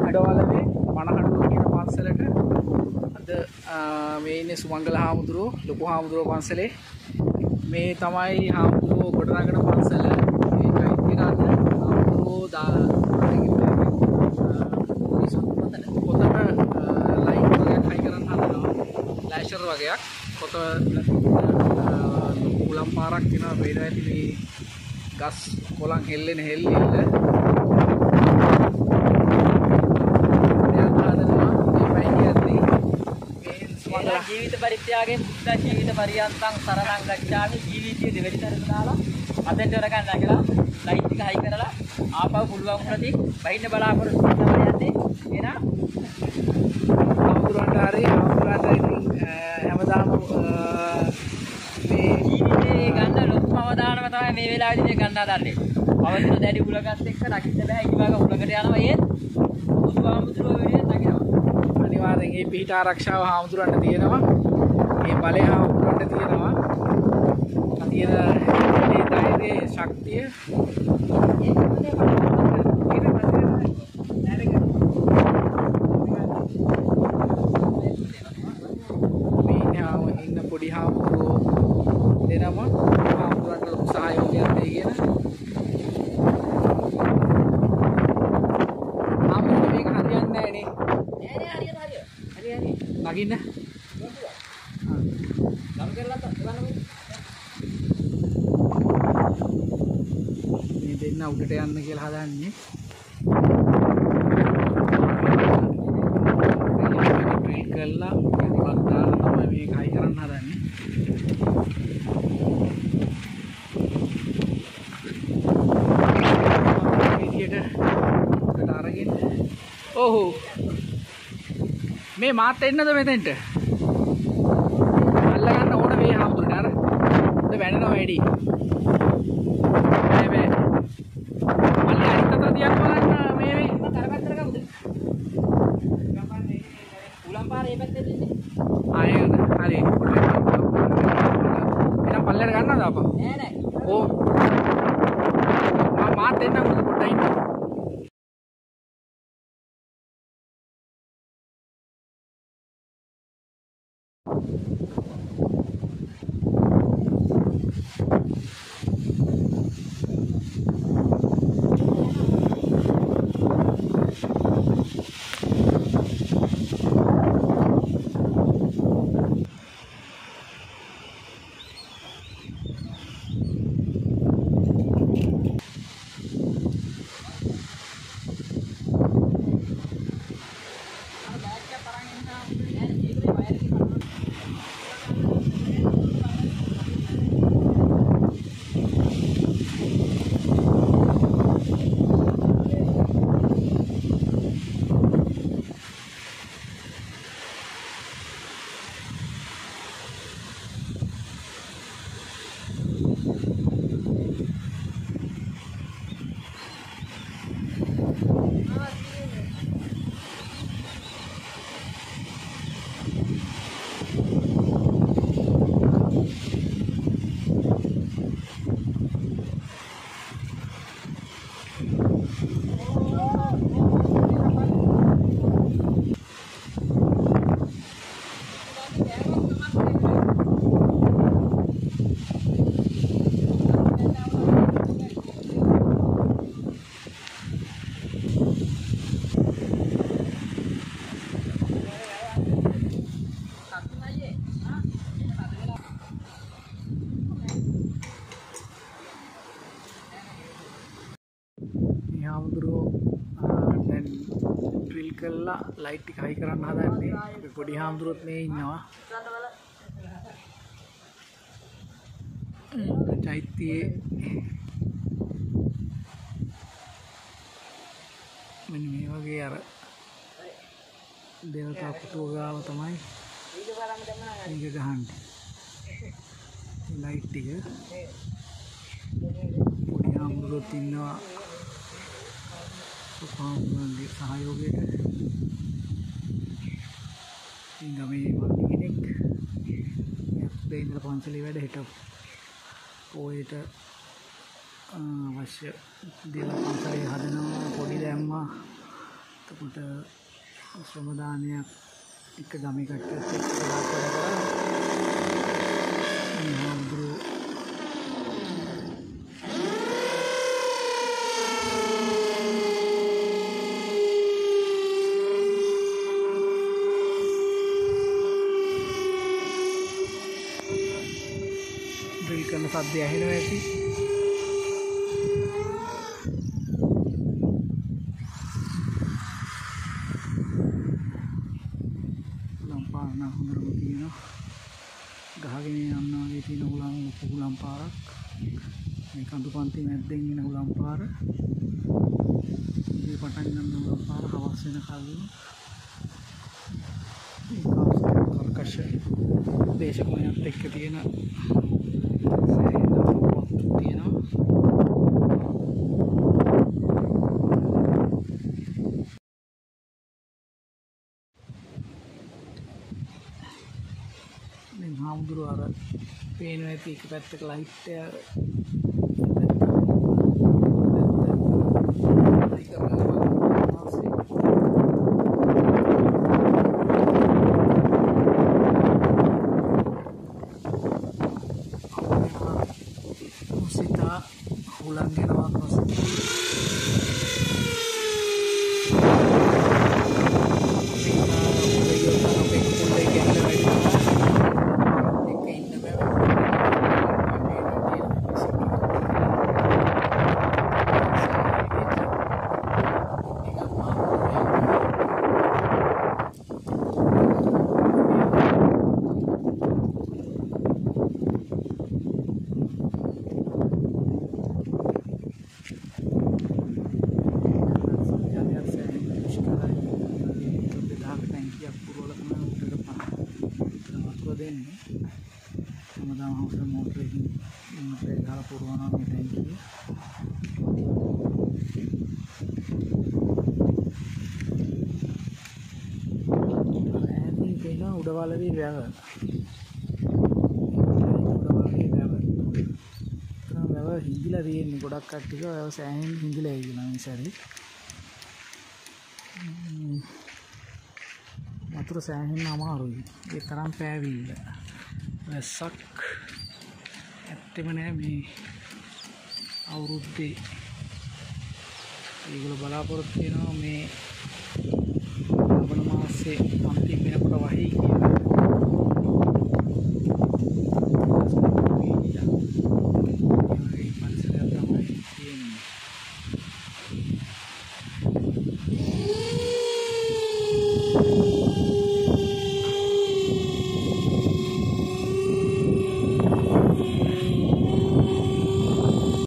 උඩවලවේ මනහඬුව කියන පන්සලට අද මේ ඉන්නේ සුමංගල හාමුදුරුවෝ ලොකු හාමුදුරුවෝ පන්සලේ මේ තමයි හාමුදුරුවෝ ගොඩනගන පන්සල මේ චෛත්‍ය ගන්න හාමුදුරුවෝ පොතට ලයිට් වගේක් හයි කරන්න හදනවා ලෑෂර් වගේක් පොත උලම් පාරක් වෙනවා වේනවා ඇති මේ ගස් කොළන් හෙල්ලෙන හෙල්ලිල්ල ජීවිත පරිත්‍යාගයෙන් බුද්ධ ජීවිත පරියන්තං සරණං ගච්ඡාමි ජීවිතයේ දෙවෙනි තරම දාලා අතෙන්ට වර ගන්නවා කියලා ලයිට් එක හයි කරලා ආපහු පුළුවන් වුණාදී බහින්න බලාපොරොත්තු වෙනවා යන්නේ එහෙනම් හාමුදුරන්ට හැමදාම මේ ජීවිතේ ගන්න ලොකුම අවදානම තමයි මේ වෙලාවේදී ගන්න හදන්නේ. අවදින දැඩි උලගත් එක්ක රකින්න බෑ ඉනිවාග උලකට යනවා ඒත් බුදුහාමුදුරුවෝ වෙලේ නගිනවා. අනිවාර්යෙන් මේ පිහිට ආරක්ෂාව හාමුදුරන්ට තියෙනවා. මේ බලය හාමුදුරන්ට තියෙනවා. තියෙන මේ ධෛර්යයේ ශක්තිය ඉන්න පොඩි හාමුදුරුවෝ දෙනම හාමුදුරන්ට ලොකු සහයෝගයක් දෙයි කියන හාමුදුරුවෝ මේක හරියන්නේ නැහැ නේ. හරි නගින්න ගම් කරලා බලන්න මේ දෙන්න උඩට යන්න කියලා හදන්නේ. ට්‍රීට් කරලා ටිකක් දාලා තමයි මේක හයි කරන්න හදන්නේ. විදියට අරගෙන ඔහු මේ මාත් එන්නද මෙතෙන්ට අල්ලගන්න ඕන මේ හාමුදුරනේ අර උඩ වැනෙනවා වැඩි බෑ බෑ මල්ලි අනිත් අත තියන්න බලන්න මේ තරපත්තර කවුද ගමන්නේ උලම් පාරේ පැත්තේ ඉන්නේ ආයෙ හරි එනම් පල්ලෙට ගන්නවද අපා නෑ නෑ ඕ මාත් එන්න පොඩ්ඩක් ඉන්න දැන් ඩ්‍රිල් කරලා ලයිට් එක හයි කරන්න හදන්නේ. අපි පොඩි හාමුදුරුවොත් මේ ඉන්නවා. චෛත්‍යයේ මෙන්න මේ වගේ අර දේවතා පුටුව ගාව තමයි මේක ගහන්නේ. ලයිට් එක පොඩි හාමුදුරුවොත් ඉන්නවා. සුඛාමුදුරන්ගේ සහයෝගයට ගමේ මල්ලි කෙනෙක් මේ ඉඳලා පන්සලේ වැඩ හිටපු පොයට අවශ්‍ය දේවල් පන්සලේ හදනවා පොඩි දැම්මා එතකොට ශ්‍රමදානයක් එක ගමේ කට්ටියත් එක්ක ගොඩාක් වැඩ කරා. හාමුදුරුවෝ ඩ්‍රිල් කරන සද්දය ඇහෙනවා ඇති. ලම්පාන හොඳටම තියෙනවා. ගහගෙන යන්න වගේ තියෙන උලන් ලොකු උලන් පාරක්. මේ කඳු පන්ති මැද්දෙන් එන උලන් පාර. මේ පටන් ගන්න උලන් පාර හවස් වෙන කලින් කර්කශ දේශගුණයත් එක්ක තියෙන තියෙනවා. දැන් හාමුදුරුවෝ අර පේනවා ඇති එක පැත්තක ලයිට් එක ulang ke nawak masuk Sama-sama udah motor gala purwana में टैंकी ini kayaknya udah waladi වැව හිඳිලා තියෙන්නේ ගොඩක් කට්ටිය වැව සෑහෙන හිඳිලා ඉන්නවා මේ සැරේ වතුර සෑහෙන අමාරුයි ඒ තරම් පෑවිල්ල වැස්සක් ඇත්තෙම නෑ මේ අවුරුද්දේ ඒගොල්ලෝ බලාපොරොත්තු වෙනවා මේ